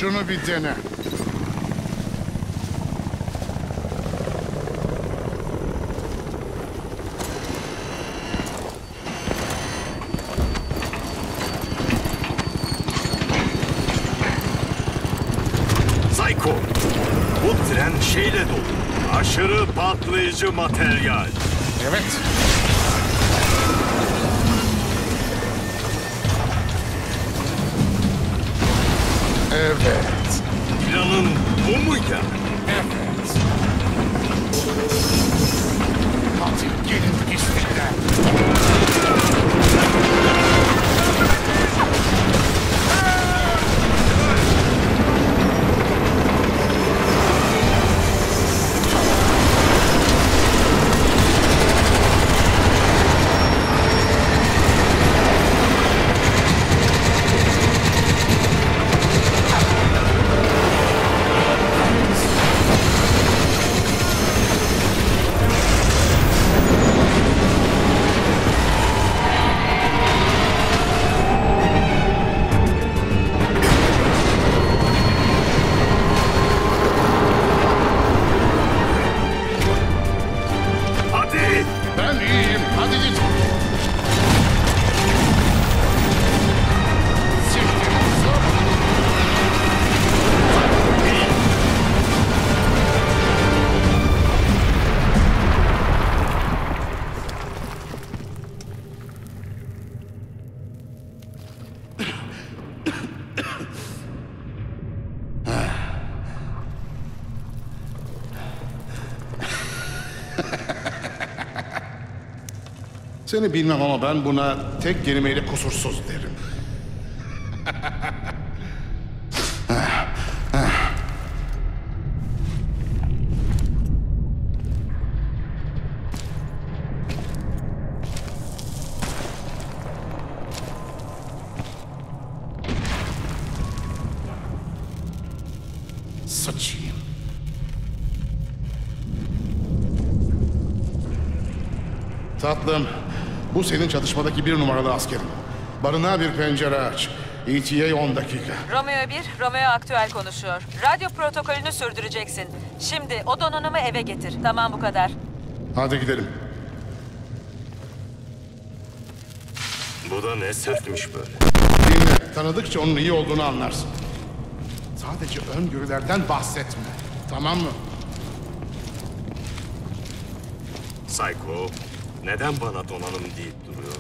Şunu bir dene. Psycho, bu tren şeyle dolu. Aşırı patlayıcı materyal. Evet. Evet. Planın bu mu ya? Evet. Hadi gelin pislikler. Ben iyiyim. Hadi git. Siktir. Stop. Seni bilmem ama ben buna tek kelimeyle kusursuz derim. Sıçayım. Tatlım, bu senin çatışmadaki bir numaralı askerin. Barınağa bir pencere aç. ETA 10 dakika. Romeo 1, Romeo aktüel konuşuyor. Radyo protokolünü sürdüreceksin. Şimdi o donanımı eve getir. Tamam, bu kadar. Hadi gidelim. Bu da ne sertmiş böyle. Dinle, tanıdıkça onun iyi olduğunu anlarsın. Sadece öngörülerden bahsetme. Tamam mı? Psycho, neden bana donanım deyip duruyorsun?